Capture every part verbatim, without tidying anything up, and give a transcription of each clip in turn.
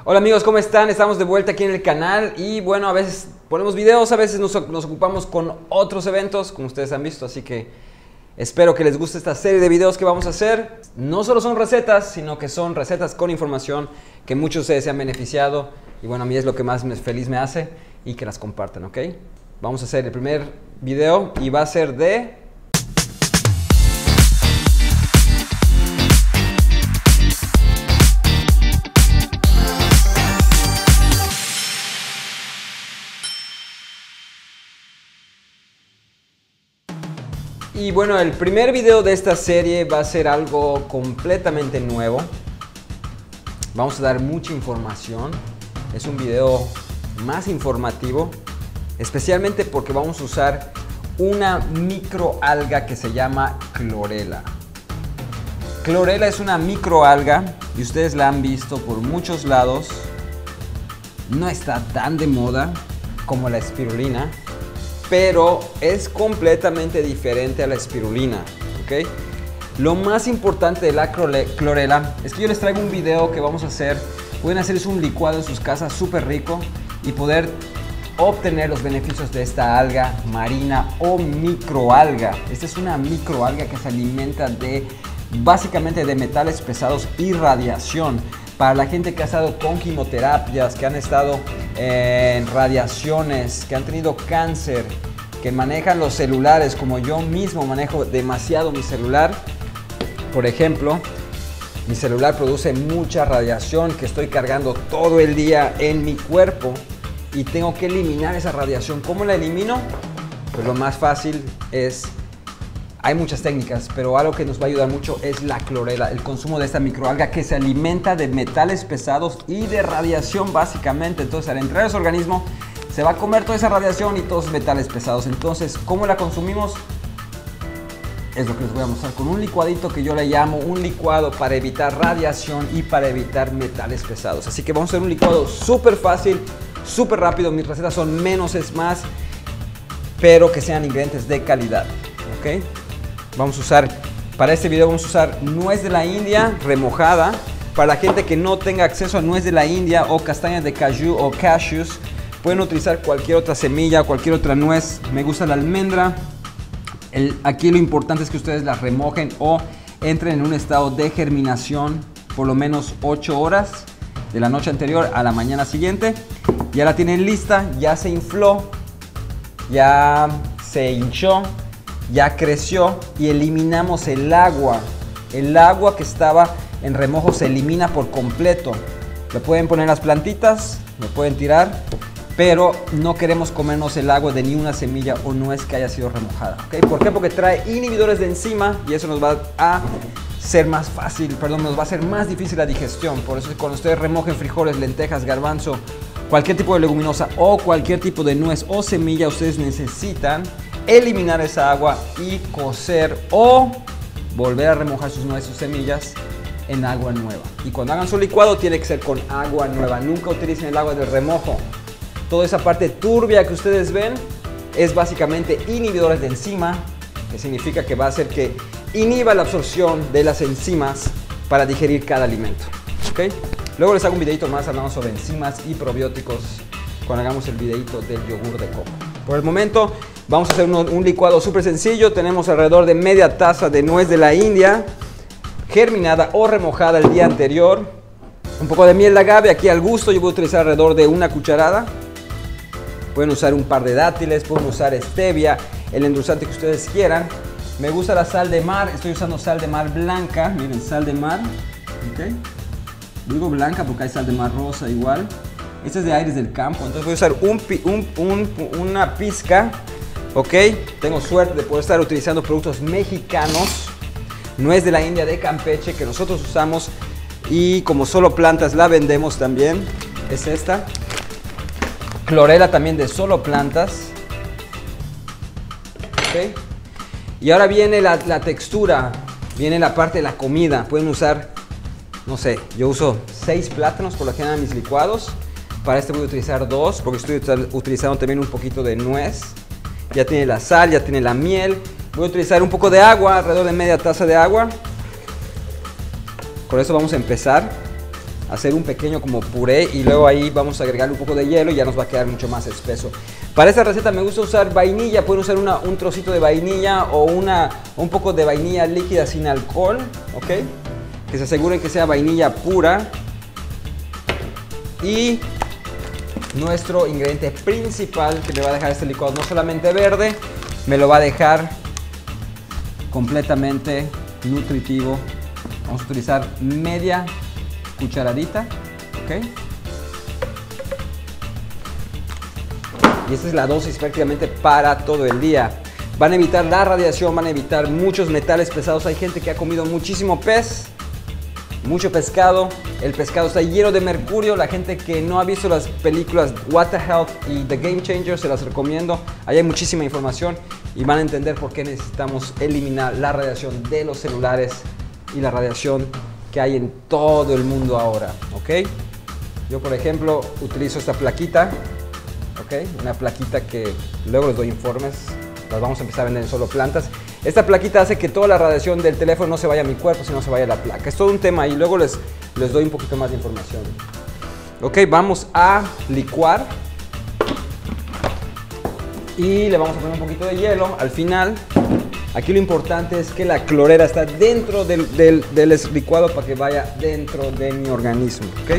Hola amigos, ¿cómo están? Estamos de vuelta aquí en el canal y bueno, a veces ponemos videos, a veces nos, nos ocupamos con otros eventos, como ustedes han visto, así que espero que les guste esta serie de videos que vamos a hacer. No solo son recetas, sino que son recetas con información que muchos de ustedes se han beneficiado y bueno, a mí es lo que más me, feliz me hace y que las compartan, ¿ok? Vamos a hacer el primer video y va a ser de... Y bueno, el primer video de esta serie va a ser algo completamente nuevo. Vamos a dar mucha información. Es un video más informativo, especialmente porque vamos a usar una microalga que se llama clorela. Clorela es una microalga y ustedes la han visto por muchos lados. No está tan de moda como la espirulina, pero es completamente diferente a la espirulina, ¿ok? Lo más importante de la clorela es que yo les traigo un video que vamos a hacer. Pueden hacerse un licuado en sus casas súper rico y poder obtener los beneficios de esta alga marina o microalga. Esta es una microalga que se alimenta de, básicamente, de metales pesados y radiación. Para la gente que ha estado con quimioterapias, que han estado en radiaciones, que han tenido cáncer, que manejan los celulares, como yo mismo manejo demasiado mi celular. Por ejemplo, mi celular produce mucha radiación que estoy cargando todo el día en mi cuerpo y tengo que eliminar esa radiación. ¿Cómo la elimino? Pues lo más fácil es... Hay muchas técnicas, pero algo que nos va a ayudar mucho es la clorela, el consumo de esta microalga que se alimenta de metales pesados y de radiación básicamente. Entonces al entrar a su organismo se va a comer toda esa radiación y todos esos metales pesados. Entonces, ¿cómo la consumimos? Es lo que les voy a mostrar con un licuadito que yo le llamo un licuado para evitar radiación y para evitar metales pesados. Así que vamos a hacer un licuado súper fácil, súper rápido. Mis recetas son menos es más, pero que sean ingredientes de calidad, ¿ok? Vamos a usar, para este video vamos a usar nuez de la India remojada. Para la gente que no tenga acceso a nuez de la India o castañas de caju o cashews, pueden utilizar cualquier otra semilla, cualquier otra nuez. Me gusta la almendra. El, aquí lo importante es que ustedes la remojen o entren en un estado de germinación por lo menos ocho horas de la noche anterior a la mañana siguiente. Ya la tienen lista, ya se infló, ya se hinchó, ya creció y eliminamos el agua. El agua que estaba en remojo se elimina por completo. Le pueden poner las plantitas, lo pueden tirar, pero no queremos comernos el agua de ni una semilla o nuez que haya sido remojada, ¿okay? ¿Por qué? Porque trae inhibidores de enzima y eso nos va a ser más fácil, perdón, nos va a hacer más difícil la digestión. Por eso cuando ustedes remojen frijoles, lentejas, garbanzo, cualquier tipo de leguminosa o cualquier tipo de nuez o semilla, ustedes necesitan eliminar esa agua y cocer o volver a remojar sus nueces o semillas en agua nueva. Y cuando hagan su licuado tiene que ser con agua nueva. Nunca utilicen el agua del remojo. Toda esa parte turbia que ustedes ven es básicamente inhibidores de enzima, que significa que va a hacer que inhiba la absorción de las enzimas para digerir cada alimento, ¿okay? Luego les hago un videito más hablando sobre enzimas y probióticos cuando hagamos el videito del yogur de coco. Por el momento vamos a hacer un, un licuado súper sencillo. Tenemos alrededor de media taza de nuez de la India, germinada o remojada el día anterior. Un poco de miel de agave aquí al gusto. Yo voy a utilizar alrededor de una cucharada. Pueden usar un par de dátiles, pueden usar stevia, el endulzante que ustedes quieran. Me gusta la sal de mar. Estoy usando sal de mar blanca. Miren, sal de mar. ¿Okay? Digo blanca porque hay sal de mar rosa igual. Esta es de Aires del Campo, entonces voy a usar un, un, un, una pizca, ¿ok? Tengo suerte de poder estar utilizando productos mexicanos. Nuez de la India de Campeche que nosotros usamos y como solo plantas la vendemos también. Es esta. Clorela también de solo plantas. ¿Ok? Y ahora viene la, la textura, viene la parte de la comida. Pueden usar, no sé, yo uso seis plátanos por lo general en mis licuados. Para este voy a utilizar dos porque estoy utilizando también un poquito de nuez. Ya tiene la sal, ya tiene la miel. Voy a utilizar un poco de agua, alrededor de media taza de agua. Con eso vamos a empezar. hacer un pequeño como puré y luego ahí vamos a agregarle un poco de hielo y ya nos va a quedar mucho más espeso. Para esta receta me gusta usar vainilla, pueden usar una, un trocito de vainilla o una, un poco de vainilla líquida sin alcohol, ¿ok? Que se aseguren que sea vainilla pura. Y nuestro ingrediente principal que me va a dejar este licuado no solamente verde, me lo va a dejar completamente nutritivo. Vamos a utilizar media cucharadita, ¿ok? Y esta es la dosis prácticamente para todo el día. Van a evitar la radiación, van a evitar muchos metales pesados. Hay gente que ha comido muchísimo pez, mucho pescado. El pescado está lleno de mercurio. La gente que no ha visto las películas What the Health y The Game Changer, se las recomiendo. Ahí hay muchísima información y van a entender por qué necesitamos eliminar la radiación de los celulares y la radiación que hay en todo el mundo ahora, ¿ok? Yo, por ejemplo, utilizo esta plaquita, ¿ok? Una plaquita que luego les doy informes, las vamos a empezar a vender en Solo Plantas. Esta plaquita hace que toda la radiación del teléfono no se vaya a mi cuerpo, sino se vaya a la placa. Es todo un tema y luego les, les doy un poquito más de información. Ok, vamos a licuar y le vamos a poner un poquito de hielo al final. Aquí lo importante es que la clorela está dentro del, del, del licuado para que vaya dentro de mi organismo, ¿ok?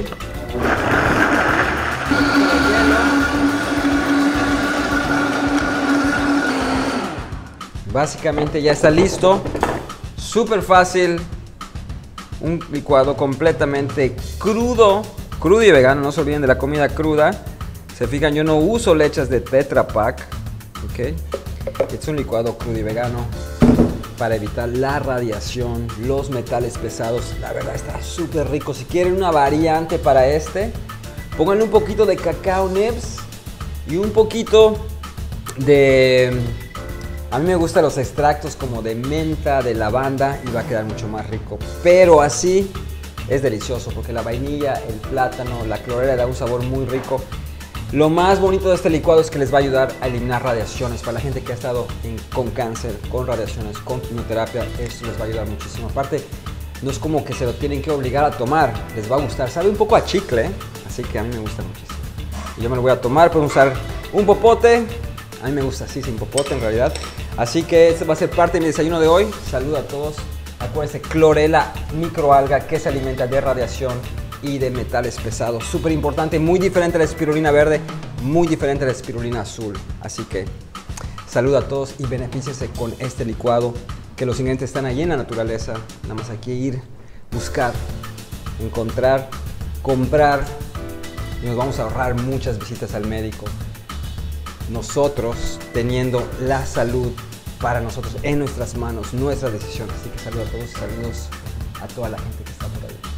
Básicamente ya está listo, súper fácil, un licuado completamente crudo, crudo y vegano, no se olviden de la comida cruda. Se fijan, yo no uso leches de Tetra Pak, ¿ok? Es un licuado crudo y vegano para evitar la radiación, los metales pesados. La verdad está súper rico. Si quieren una variante para este, pónganle un poquito de cacao nibs y un poquito de... A mí me gustan los extractos como de menta, de lavanda y va a quedar mucho más rico. Pero así es delicioso porque la vainilla, el plátano, la clorela da un sabor muy rico. Lo más bonito de este licuado es que les va a ayudar a eliminar radiaciones. Para la gente que ha estado en, con cáncer, con radiaciones, con quimioterapia, esto les va a ayudar muchísimo. Aparte, no es como que se lo tienen que obligar a tomar, les va a gustar. Sabe un poco a chicle, ¿eh? Así que a mí me gusta muchísimo. Y yo me lo voy a tomar, pueden usar un popote. A mí me gusta así, sin popote en realidad. Así que este va a ser parte de mi desayuno de hoy. Saludo a todos. Acuérdense, clorela, microalga que se alimenta de radiación y de metales pesados. Súper importante, muy diferente a la espirulina verde, muy diferente a la espirulina azul. Así que saludo a todos y benefíciense con este licuado, que los ingredientes están ahí en la naturaleza. Nada más hay que ir, buscar, encontrar, comprar y nos vamos a ahorrar muchas visitas al médico. Nosotros teniendo la salud para nosotros en nuestras manos, nuestra decisión. Así que saludo a todos y saludos a toda la gente que está por ahí.